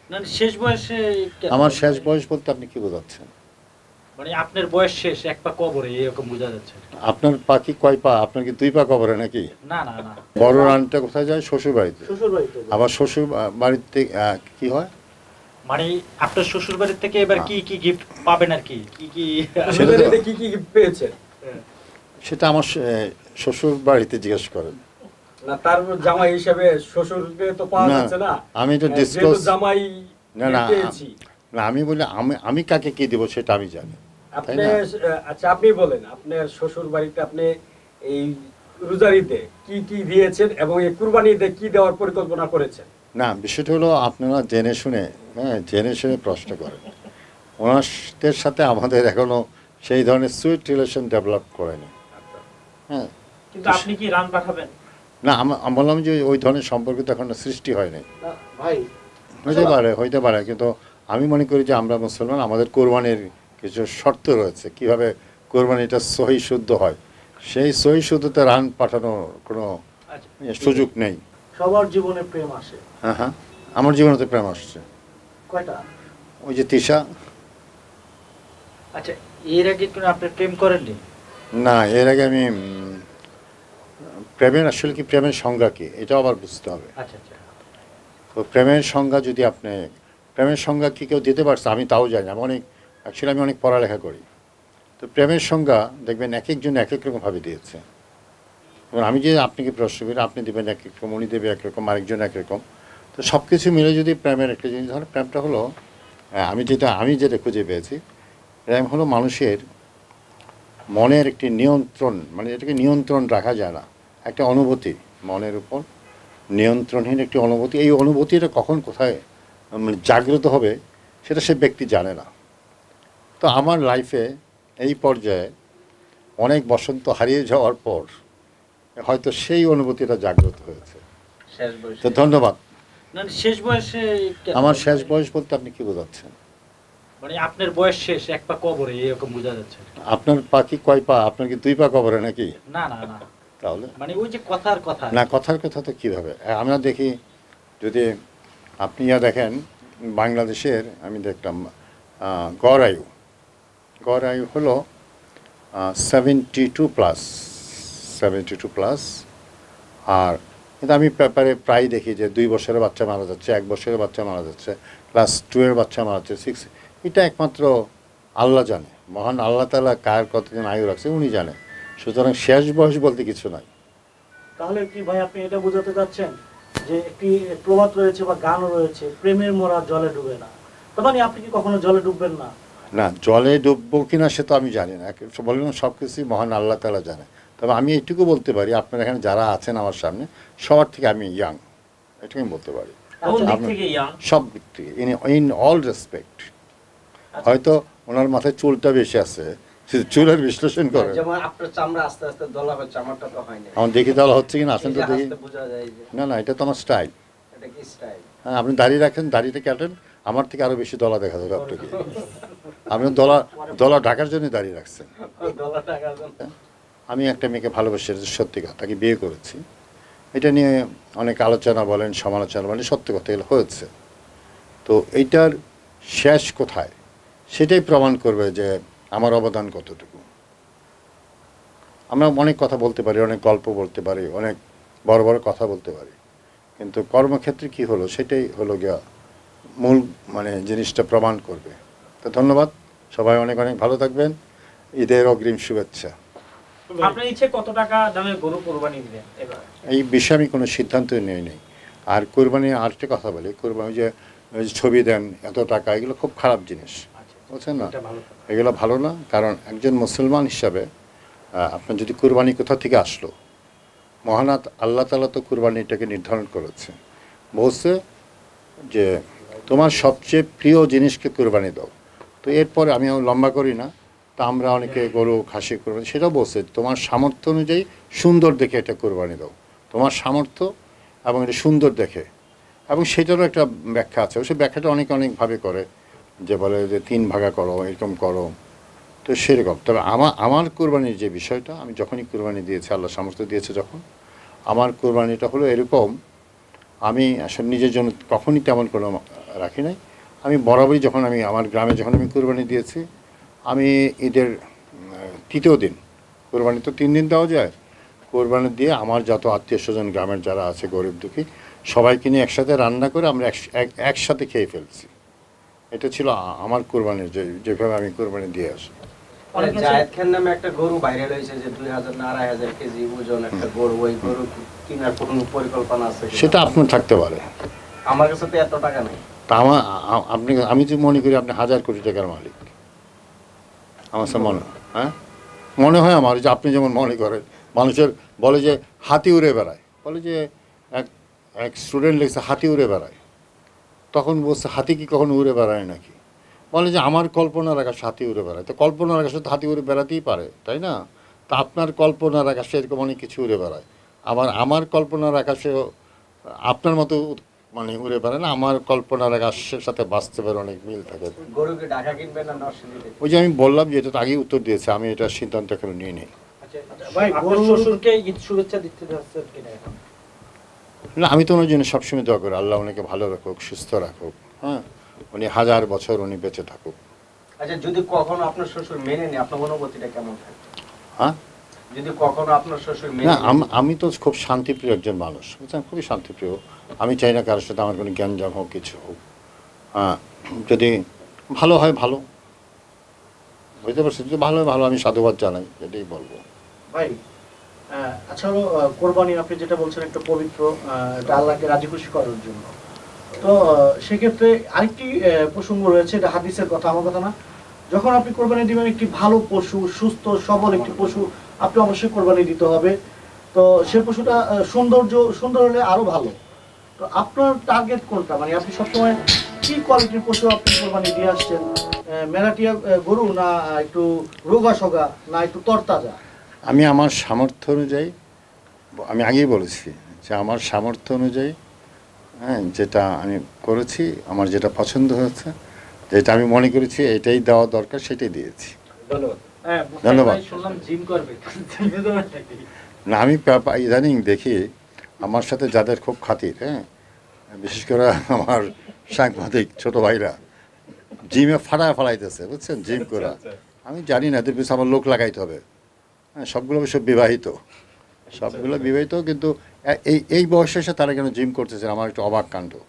না শেষ বয়সে আমার শেষ বয়স বলতে আপনি কি বোঝাচ্ছেন? মানে আপনার বয়স শেষ, এক পা কবরে, এরকম বোঝা যাচ্ছে। আপনার পা কি কয় পা? আপনার কি 2 পা কবরে নাকি? না না না, বড় রানটা কোথায় যায়? শ্বশুর বাড়িতে। শ্বশুর বাড়িতে। আবার শ্বশুর বাড়িতে কি হয়? মানে আপনার শ্বশুর বাড়ির থেকে এবার কি কি গিফট পাবেন আর কি কি কি সেটা তো- কি কি পেয়েছেন? সেটা আমার শ্বশুর বাড়িতে জিজ্ঞেস করেন। না তার জামাই হিসেবে শ্বশুরকে তো পাওয়া না, যাচ্ছে না। আমি তো যেহেতু ডিসক্লোজ জামাই না না পেয়েছি। না, আমি বলি আমি কাকে কি দেবো সেটা আমি জানি, তাই আপনি না? আচ্ছা আপনি বলেন আপনার শ্বশুর বাড়িতে আপনি এই রোজারিতে কি কি দিয়েছেন এবং এই কুরবানিতে কি দেওয়ার পরিকল্পনা করেছেন? না, বিষয়টা হলো আপনারা জেনে শুনে, হ্যাঁ, জেনে শুনে প্রশ্ন করেন। ওনাদের সাথে আমাদের এখনো সেই ধরনের সুইট রিলেশন ডেভেলপ করেনি। হ্যাঁ, কিন্তু আপনি কি রান পাঠাবেন? না আমি বললাম যে ওই ধরনের সম্পর্ক তো এখনো সৃষ্টি হয়নি। না, ভাই হইতে পারে, কিন্তু আমি মনে করি যে আমরা মুসলমান, আমাদের কোরবানির কিছু শর্ত রয়েছে, কিভাবে কোরবানিটা সহি শুদ্ধ হয়। সেই সহি শুদ্ধতে রান পাঠানোর কোনো আচ্ছা, সুযোগ নেই। সবার জীবনে প্রেম আসে। হ্যাঁ হ্যাঁ, আমার জীবনে তো প্রেম আসছে। কয়টা? ওই যে তিশা। আচ্ছা, এর আগে কোনো আপনি প্রেম করেননি? না, এর আগে আমি প্রেমের আসলে কি, প্রেমের সংজ্ঞা কি, এটাও আবার বুঝতে হবে। আচ্ছা আচ্ছা, তো প্রেমের সংজ্ঞা যদি আপনি, প্রেমের সংজ্ঞা কি কেউ দিতে পারছে আমি তাও জানি। আমি অনেক পড়ালেখা করি। তো প্রেমের সংজ্ঞা দেখবেন এক একজন এক এক রকমভাবে দিয়েছে। এবং আমি যে আপনাকে প্রশ্ন করি, আপনি দেবেন এক এক রকম, উনি দেবে এক রকম, আরেকজন এক রকম। তো সব কিছু মিলে যদি প্রেমের একটা জিনিস ধরেন, প্রেমটা হলো, আমি যেটা খুঁজে পেয়েছি, প্রেম হলো মানুষের মনের একটি নিয়ন্ত্রণ, মানে এটাকে নিয়ন্ত্রণ রাখা যায় না, একটা অনুভূতি, মনের উপর নিয়ন্ত্রণহীন একটি অনুভূতি। এই অনুভূতিটা কখন কোথায় মানে জাগ্রত হবে সেটা সে ব্যক্তি জানে না। তো আমার লাইফে এই পর্যায়ে অনেক বসন্ত হারিয়ে যাওয়ার পর হয়তো সেই অনুভূতিটা জাগ্রত হয়েছে। শেষ বয়সে। তো ধন্যবাদ। না শেষ বয়সে আমার শেষ বয়স বলতে আপনি কি বোঝাচ্ছেন? মানে আপনার বয়স শেষ, এক পা কবরে, এরকম বোঝা যাচ্ছে। আপনার পা কি কয় পা? আপনার কি 2 পা কবরে নাকি? না না না, তাহলে মানে ওই যে কথার কথা। না, কথার কথা তো কীভাবে আমরা দেখি, যদি আপনি দেখেন বাংলাদেশের, আমি দেখলাম গড় আয়ু হলো 72+, 72+। আর কিন্তু আমি পেপারে প্রায় দেখি যে 2 বছরের বাচ্চা মারা যাচ্ছে, 1 বছরের বাচ্চা মারা যাচ্ছে, ক্লাস 2 এর বাচ্চা মারা যাচ্ছে, 6। এটা একমাত্র আল্লাহ জানে, মহান আল্লাহ তাআলা কার কতদিন আয়ু রাখছে উনি জানে। সুতরাং শেষ বয়স বলতে কিছু নাই। তাহলে কি ভাই আপনি এটা বোঝাতে চাচ্ছেন যে একটি প্রবাদ রয়েছে বা গান রয়েছে, প্রেমের মোরা জলে ডুবে না? তার মানে আপনি কি কখনো জলে ডুববেন না? না, জলে ডুববো কিনা সে তো আমি জানি না, বললাম সব কিছুই মহান আল্লাহ তাআলা জানে। তবে আমি এইটুকু বলতে পারি, আপনারা এখানে যারা আছেন আমার সামনে, সবার থেকে আমি ইয়াং, এটুকু আমি বলতে পারি। কোন দিক আপনি- থেকে ইয়াং? সব দিক থেকে, ইন অল রেসপেক্ট। হয়তো ওনার মাথায় চুলটা বেশি আছে, চুলের বিশ্লেষণ করে। যেমন আপনার চামড়া আস্তে আস্তে দলা হচ্ছে, আমারটা তো হয়নি। আমার দেখি তাহলে হচ্ছে কিনা, আসেন তো দেখি। বোঝা যায় যে না না, এটা তো আমার স্টাইল। এটা কি স্টাইল। হ্যাঁ, আপনি দাঁড়িয়ে রাখেন, দাড়িটা কাটেন, আমার থেকে আরো বেশি দলা দেখা যাবে আপনাকে। আপনি দলা ঢাকার জন্য দাঁড়িয়ে রাখছেন। দলা টাকার জন্য। আমি একটা মেয়েকে ভালোবাসি, এটা সত্যিকার, তাকে বিয়ে করেছি। এটা নিয়ে অনেক আলোচনা বলেন, সমালোচনা বলেন, সত্যি কথা এগুলো হয়েছে। তো এইটার শেষ কোথায় সেটাই প্রমাণ করবে যে আমার অবদান কতটুকু। আমরা অনেক কথা বলতে পারি, অনেক গল্প বলতে পারি, অনেক বড় বড় কথা বলতে পারি, কিন্তু কর্মক্ষেত্রে কি হলো সেটাই হলো গিয়া মূল, মানে জিনিসটা প্রমাণ করবে। তো ধন্যবাদ, সবাই অনেক অনেক ভালো থাকবেন। ঈদের অগ্রিম শুভেচ্ছা। আপনার ইচ্ছে কত টাকা দামের গরু কোরবানি দিবেন এবার? এই বিষয়ে আমি কোনো সিদ্ধান্ত নিই নেই। আর কোরবানির আরেকটা কথা বলি, কোরবানি যে ওই যে ছবি দেন এত টাকা, এগুলো খুব খারাপ জিনিস, বুঝছেন না? এটা ভালো। এগুলো ভালো না। কারণ একজন মুসলমান হিসাবে আপনার যদি কুরবানি কোথা থেকে আসলো, মহানাত আল্লাহ তাআলা তো কুরবানিটাকে নির্ধারণ করেছে, বলছে যে তোমার সবচেয়ে প্রিয় জিনিসকে কুরবানি দাও। তো এরপরে আমি লম্বা করি না, তা আমরা অনেকে গরু খাসি কুরবানি, সেটাও বলছে তোমার সামর্থ্য অনুযায়ী সুন্দর দেখে এটা কুরবানি দাও, তোমার সামর্থ্য এবং এটা সুন্দর দেখে। এবং সেটারও একটা ব্যাখ্যা আছে, সেই ব্যাখ্যাটা অনেকে অনেকভাবে করে, যে বলে যে 3 ভাগা করো, এরকম করো। তো সেরকম। তবে আমার কোরবানির যে বিষয়টা, আমি যখনই কোরবানি দিয়েছি, আল্লাহ সামর্থ্য দিয়েছে যখন, আমার কোরবানিটা হলো এরকম, আমি আসলে নিজের জন্য কখনই তেমন কোনো রাখি নাই। আমি বরাবরই যখন আমি আমার গ্রামে যখন আমি কোরবানি দিয়েছি, আমি ঈদের তৃতীয় দিন, কোরবানি তো 3 দিন দেওয়া যায়, কোরবানি দিয়ে আমার যত আত্মীয় স্বজন গ্রামের যারা আছে গরিব দুঃখী সবাইকে নিয়ে একসাথে রান্না করে আমরা একসাথে খেয়ে ফেলছি। এটা ছিল আমার কোরবানির যেভাবে আমি কোরবানি দিয়ে আসি। জায়েদ খান নামে একটা গরু ভাইরাল হয়েছে যে 2000 না 2500 কেজি ওজন একটা গরু, ওই গরু কেনার কোনো পরিকল্পনা আছে কিনা? সেটা আপনার থাকতে পারে। আমার কাছে তো এত টাকা নেই। তা আমি যে মনে করি আপনি 1000 কোটি টাকার মালিক, আমার সাথে মনে হয় আমার যে আপনি যেমন মনে করেন। মানুষের বলে যে হাতি উড়ে বেড়ায়, বলে যে এক স্টুডেন্ট লিখছে হাতি উড়ে বেড়ায়, তখন বলছে হাতি কি কখনো উড়ে বেড়ায় নাকি? বলে যে আমার কল্পনার আকাশে হাতি উড়ে বেড়ায়। তো কল্পনার আকাশে তো হাতি উড়ে বেড়াতেই পারে, তাই না? তা আপনার কল্পনার আকাশে এরকম অনেক কিছু উড়ে বেড়ায়। আমার কল্পনার আকাশেও আপনার মতো উড়ে বেড়ায় না। আমার কল্পনার আকাশের সাথে বাস্তবের অনেক মিল থাকে। গরুকে ঢাকা কিনবেন না নরসিংদী থেকে? ওই যে আমি বললাম যে এটা তো আগেই উত্তর দিয়েছে, আমি এটা সিদ্ধান্ত এখনো নিয়ে নিই। ভাই, আপনার শ্বশুরকে ঈদ শুভেচ্ছা দিতে যাচ্ছেন কিনা এখন? না, আমি তো ওনার জন্য সবসময় দোয়া করি, আল্লাহ ওনাকে ভালো রাখুক, সুস্থ রাখুক, হ্যাঁ, উনি 1000 বছর উনি বেঁচে থাকুক। আচ্ছা, যদি কখনো আপনার শ্বশুর মেনে নেয়, আপনার অনুভূতিটা কেমন থাকে? হ্যাঁ, যদি কখনো আপনার শ্বশুর মেনে না, নেয়? আমি তো খুব শান্তিপ্রিয় একজন মানুষ, বুঝছেন, খুবই শান্তিপ্রিয়। আমি চাই না কারোর সাথে আমার কোনো জ্ঞানজাম হোক, কিছু হোক। হ্যাঁ, যদি ভালো হয় ভালো, বুঝতে পারছি, যদি ভালো হয় ভালো, আমি সাধুবাদ জানাই, এটাই বলবো। ভাই, আচ্ছা হলো কোরবানি আপনি যেটা বলছেন একটা পবিত্র, এটা আল্লাহকে রাজি খুশি করার জন্য। তো সেক্ষেত্রে আরেকটি প্রসঙ্গ রয়েছে, এটা হাদিসের কথা, আমার কথা না। যখন আপনি কোরবানি দিবেন একটি ভালো পশু, সুস্থ সবল একটি পশু আপনি অবশ্যই কোরবানি দিতে হবে। তো সে পশুটা সুন্দর হলে আরো ভালো। তো আপনার টার্গেট কোনটা, মানে আপনি সবসময় কি কোয়ালিটির পশু আপনি কোরবানি দিয়ে আসছেন? মেলাটিয়া গরু, না একটু রোগা সোগা, না একটু তরতাজা? আমি আমার সামর্থ্য অনুযায়ী, আমি আগেই বলেছি যে আমার সামর্থ্য অনুযায়ী, হ্যাঁ, যেটা আমি করেছি, আমার যেটা পছন্দ হয়েছে, যেটা আমি মনে করেছি এটাই দেওয়া দরকার, সেটাই দিয়েছি। ধন্যবাদ। হ্যাঁ, ধন্যবাদ। ভাই, শুনলাম জিম করবে। না, আমি ইদানিং দেখি আমার সাথে যাদের খুব খাতির, হ্যাঁ, বিশেষ করে আমার সাংবাদিক ছোট ভাইরা জিমে ফালাইতেছে, বুঝছেন, জিম করা। আমি জানি না, এদের পিছনে আমার লোক লাগাইতে হবে। হ্যাঁ, সবগুলো সব বিবাহিত, সবগুলো বিবাহিত, কিন্তু এই বয়সে এসে তারা কেন জিম করতেছে, আমার একটু অবাক কাণ্ড।